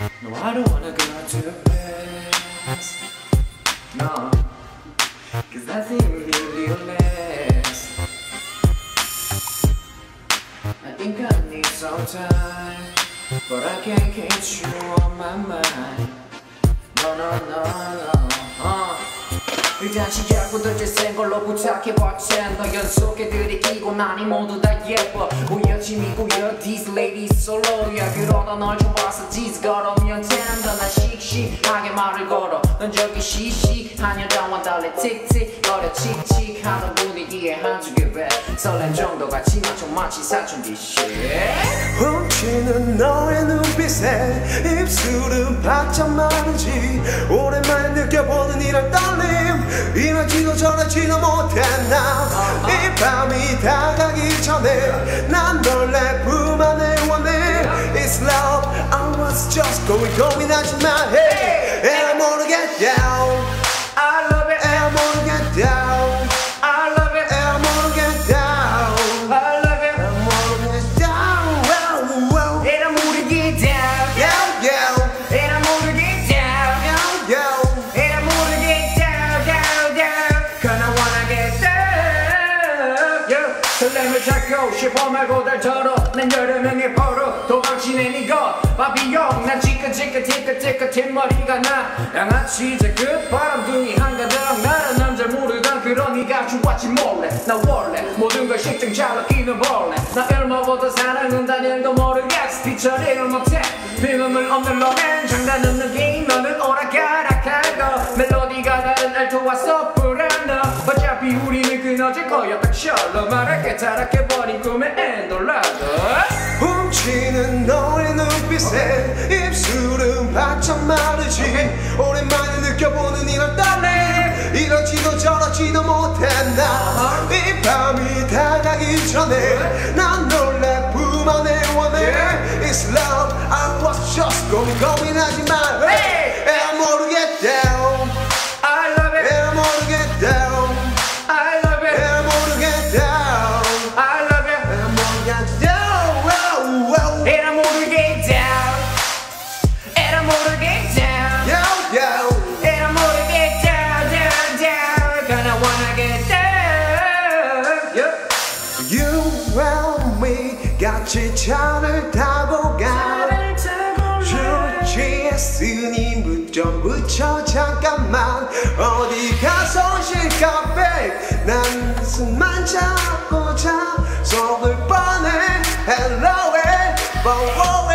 No, I don't wanna go to Paris. No, cause I think real less. I think I need some time, but I can't get you on my mind. No, no, no, no. 일단 시작부터 제센 걸로 부탁해봤자 너 연속해 들이키고 나니 모두 다 예뻐 우여짐이고요 These ladies 솔로야 그러다 널 좋아서 지스 걸으면 된다 난 씩씩하게 말을 걸어 넌 저기 시시한 여자와 달리 틱틱거려 칙칙하는 분위기에 한쪽에 랩 설렘 정도가 지나쳐 마치 사춘기 shit 훔치는 너의 눈빛에 입술은 바짝 마르지 오랜만에 느껴보는 이런 떨림 이러지도 저러지도 못해 나 이 밤이 다가기 전에 난 널 내 품 안에 원해 It's love I was just 고민하지마 Hey And I wanna get down I love it And I wanna get down I love it And I wanna get down I love it I wanna get down wow, wow. And I'm gonna get down Yeah, yeah And I'm gonna get down Yeah, yeah And I'm gonna get down, down, down Cause I wanna get down yeah. 설렘을 찾고 싶어 말고 달처럼 난 여러 명의 포로 도망치는 이것 바비용 난 지긋지긋 머리가 나 양아치 제 끝바람둥이 한가득 나란 남자 모르던 그런 네가 좋았지 몰래 나 원래 모든 걸 식증 잘 느끼는 벌레 나 얼마보다 사랑한다는 거 모르겠어 뒤처리를 못해 비밀물 없는 로맨 장난은 느낌 너는 오락가락하고 멜로디가 다른 알토와 섣부른 너 어차피 우리는 끊어질 거야 딱 셜로 말할게 타락해버린 꿈의 엔돌라도 훔치는 너의 눈빛에 입술은 바짝 마르지 오랜만에 느껴보는 이런 떨림 이러지도 저러지도 못해 나 이 밤이 다가기 전에 난 널 내 품 안에 원해 It's love I was just 고민하지마 Hey And I wanna get down I love it And I wanna get down I love it And I wanna get down I love it And I wanna get down wow, wow. And I'm gonna get down And I'm gonna get down Yo, yo And I'm gonna get down, down, down Gonna wanna get down yeah. You and me 같이 차를 타고 가 술 취했으니 무좀 붙여 잠깐만 어디 가서 쉴까 babe 난 숨만 잡고 자 속을 뻔해 Hello, hey,